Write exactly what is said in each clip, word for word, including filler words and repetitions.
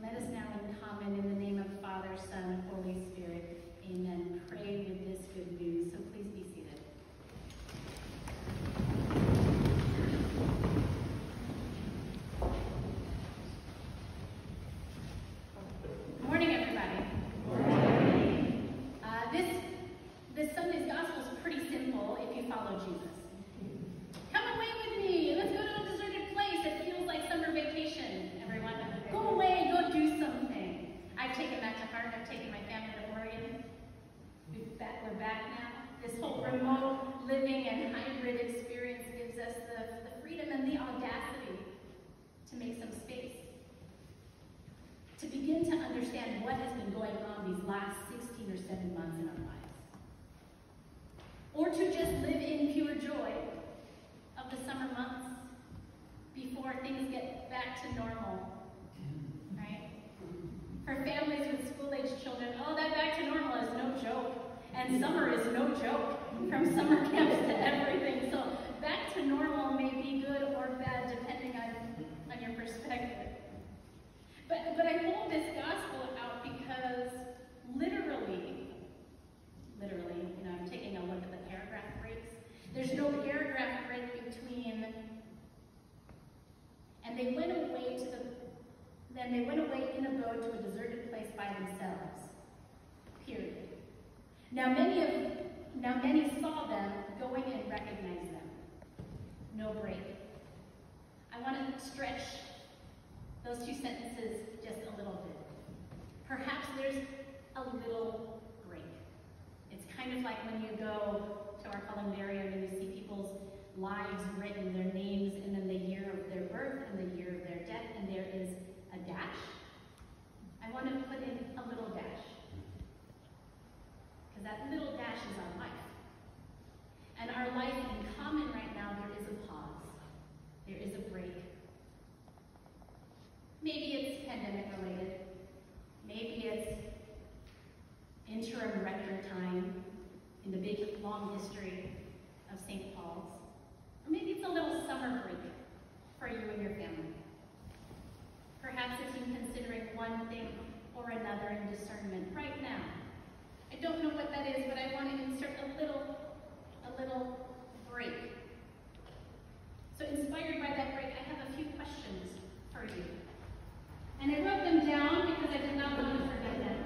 Let us now in common, in the name of Father, Son, Holy Spirit, amen, pray with this good news. So please be seated. Good morning, everybody. Good morning. Uh, this, this Sunday's gospel is pretty simple if you follow Jesus. Come away with me. Let's go to a deserted place. It feels like summer vacation, everyone. Go away. Go do something. I've taken that to heart. I've taken my family to Oregon. We've back, we're back now. This whole remote living and hybrid experience gives us the, the freedom and the audacity to make some space, to begin to understand what has been going on these last sixteen or seven months in our lives, or to just live in pure joy of the summer months before things get back to normal, right? For families with school-age children, oh, that back to normal is no joke. And summer is no joke, from summer camps to everything. So back to normal may be good or bad depending on, on your perspective. But, but I pulled this gospel out because literally, literally, you know, I'm taking a look at the paragraph breaks. There's no paragraph break between, and they went away to the, then they went away in a boat to a deserted place by themselves, period. Now many of, now many saw them going and recognized them. No break. I want to stretch those two sentences just a little bit. Perhaps there's a little break. It's kind of like when you go to our columbarium and you see people's lives written, their names, and then the year of their birth and the year of their death, and there is a dash. I want to put in a little dash. Because that little dash is our life. And our life in common right now, there is a pause. There is a break. Maybe it's pandemic related. Maybe it's interim rector time in the big, long history of Saint Paul's. Or maybe it's a little summer break for you and your family. Perhaps it's you considering one thing or another in discernment right now. I don't know what that is, but I want to insert a little, a little break. So inspired by that break, I have a few questions for you. And I wrote them down because I did not want to forget them.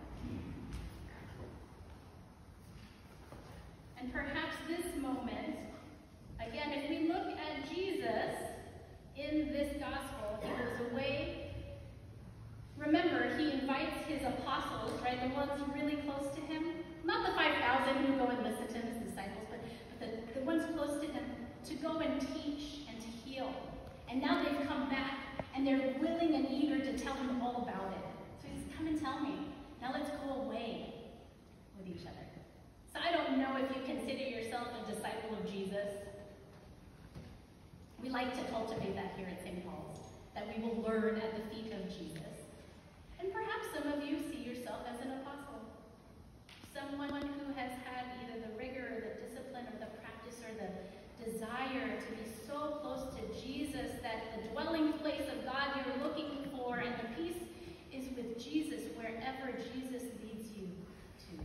And perhaps this moment, again, if we look at Jesus in this gospel, he goes away. Remember, he invites his apostles, right, the ones really close to him, not the five thousand who go and listen to him as disciples, but, but the, the ones close to him, to go and teach and to heal. And now they've come back, and they're willing and eager to tell him all about it. So he says, come and tell me. Now let's go away with each other. So I don't know if you consider yourself a disciple of Jesus. We like to cultivate that here at Saint Paul's, that we will learn at the feet of Jesus. And perhaps some of you see yourself as an apostle, someone who has had either the rigor or the discipline or the practice or the desire to be so close to Jesus that the dwelling place of God you're looking for and the peace is with Jesus wherever Jesus leads you to.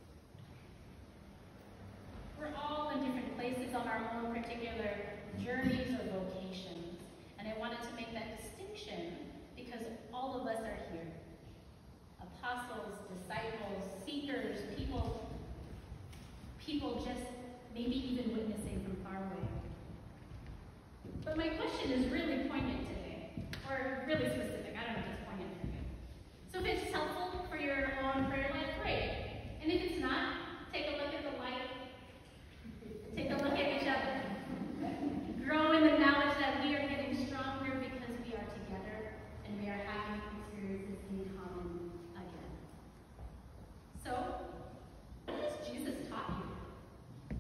We're all in different places on our own particular journeys or vocations, and I wanted to make that distinction because all of us are here. Apostles, disciples, seekers, people, people just maybe even witnessing from far away. But my question is really poignant today, or really specific. I don't know if it's poignant for you. So if it's helpful for your own prayer life, great. And if it's not, take a look at the light. Take a look at each other. Grow in the knowledge that we are getting stronger because we are together and we are having experiences in common again. So, what has Jesus taught you?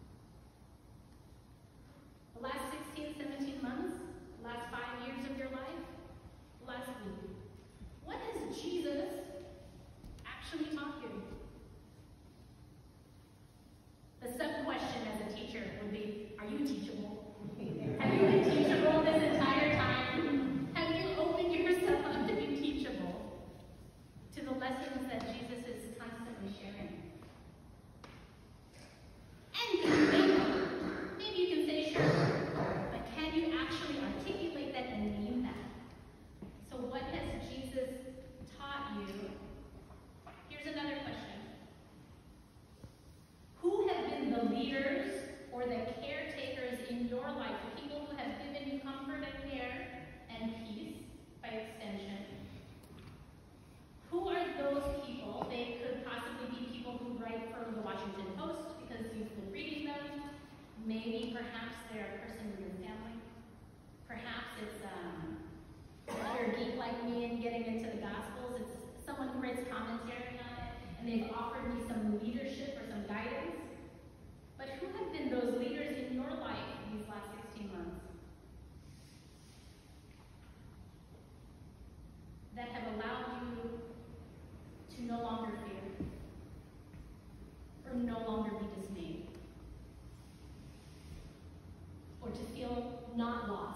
The last sixteen, seventeen months? The last five years of your life? The last week? What has Jesus actually taught you? The sub-question as a teacher would be, are you teachable? Have you been teachable this entire time? Have you opened yourself up to be teachable? afterwards commentating on it, and they've offered me some leadership or some guidance. But who have been those leaders in your life these last sixteen months that have allowed you to no longer fear or no longer be dismayed or to feel not lost?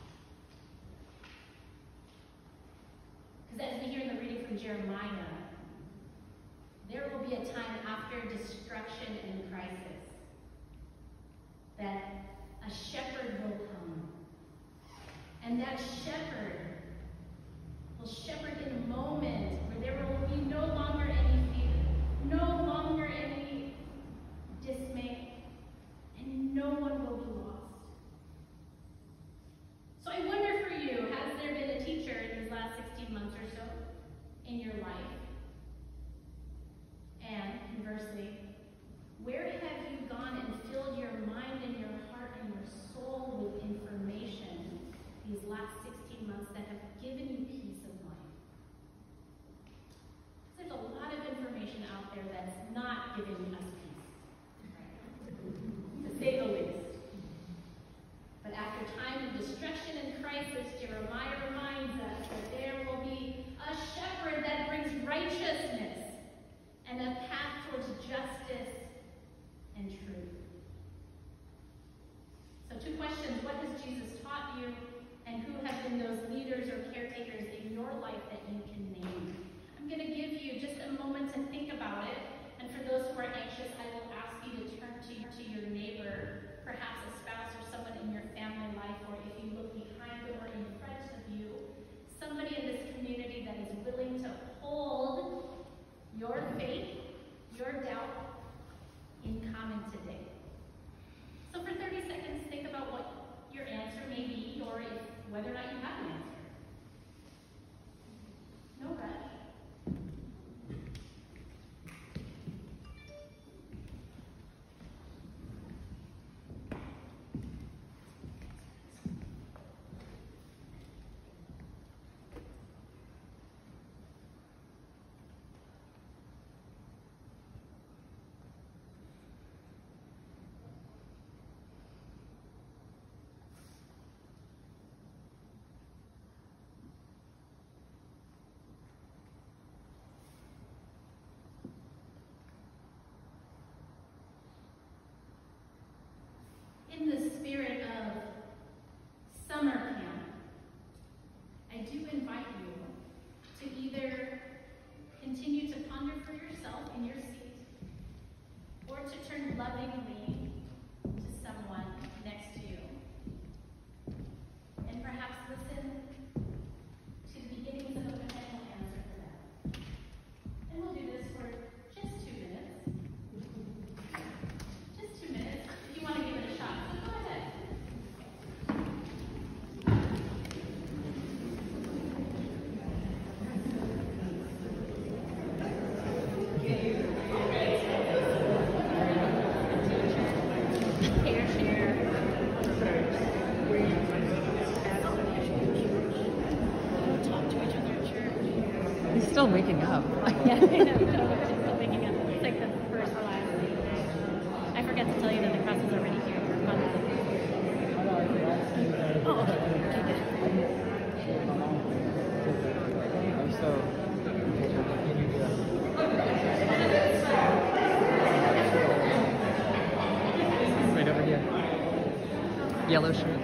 Because as we hear in the reading from Jeremiah, there will be a time after destruction and crisis that a shepherd will come. And that shepherd will shepherd in a moment where there will be no longer any fear, no longer any dismay, and no one will be lost. So I wonder for you, has there been a teacher in these last sixteen months or so in your life? And conversely, where have you gone and filled your mind and your heart and your soul with information these last sixteen months that have given you peace of mind? There's a lot of information out there that's not giving us peace, to say the least. But after time of destruction and crisis, Jeremiah reminds us that there will be a shepherd that brings righteousness and a path towards justice and truth. So two questions. What has Jesus taught you? And who have been those leaders or caretakers in your life that you can name? I'm going to give you just a moment to think about it. And for those who are anxious, I will ask you to turn to, to your neighbor, perhaps a spouse or someone in your family life, or if you look behind or in front of you, somebody in this community that is willing to hold your faith, your doubt in common today. So for thirty seconds, think about what your answer may be, or if, whether or not you have an answer. No rush. In the spirit of summer camp, I do invite you to either continue to ponder for yourself in your seat, or to turn lovingly to someone next to you, and perhaps listen to the beginnings of a potential answer for that. And we'll do this for just two minutes. Just two minutes. If you want to give it a shot, so go ahead. He's still waking up. Yeah, I know. It's still waking up. It's like the first or last thing. I forgot to tell you that the class is already here. Oh, okay. Okay, Right over here. Yellow shirt.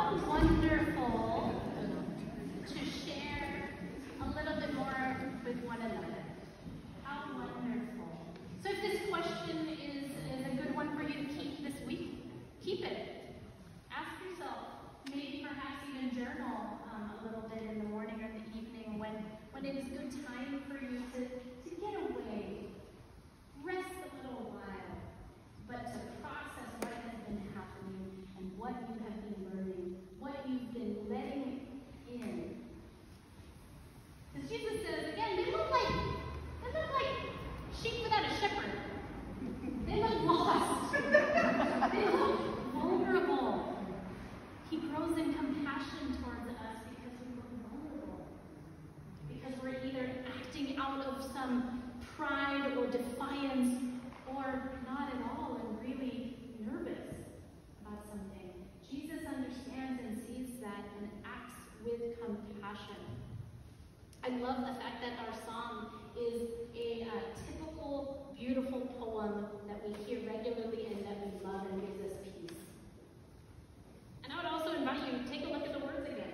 How wonderful to share a little bit more with one another. How wonderful. So if this question is, is a good one for you to keep this week, keep it. Ask yourself, maybe perhaps even journal um, a little bit in the morning or the evening when, when it is a good time for you to, to get away, rest a little while, but to process what has been happening and what you have been learning, what you've been letting in. Because Jesus says, again, they look like, they look like sheep without a shepherd. They look lost. They look vulnerable. He grows in compassion towards us because we're vulnerable. Because we're either acting out of some pride or defiance or not at all and really nervous about something. Jesus understands and sees that and acts with compassion. I love the fact that our psalm is a uh, typical, beautiful poem that we hear regularly and that we love and gives us peace. And I would also invite you to take a look at the words again.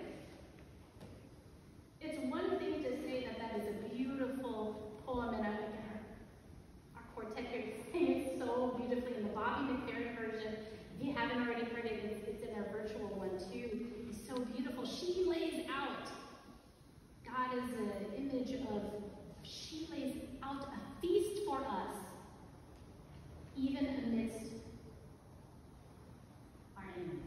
It's one thing to say that that is a beautiful poem, and I, our quartet here sang it so beautifully in the Bobby McFerrin version. If you haven't already heard it, it's, it's in our virtual one too. It's so beautiful. She lays out. God is an image of, she lays out a feast for us, even amidst our enemies.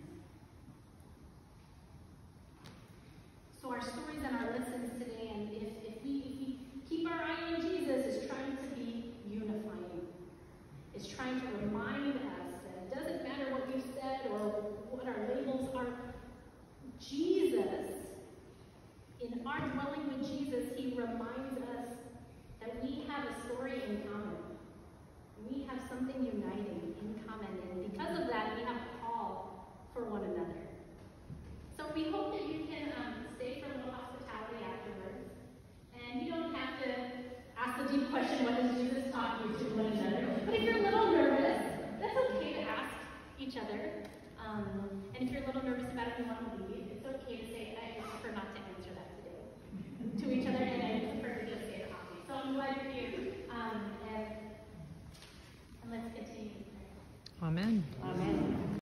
So our stories and our lessons today, and if, if, we, if we keep our eye on Jesus, is trying to be unifying. It's trying to remind us that it doesn't matter what we've said or what our labels are. Jesus, in our dwelling with Jesus, he reminds us that we have a story in common. We have something uniting in common, and because of that, we have a call for one another. So we hope that you can um, stay for a little hospitality afterwards, and you don't have to ask the deep question, what does Jesus taught you to one another? But if you're a little nervous, that's okay to ask each other. Um, and if you're a little nervous about it and you want to leave, it's okay to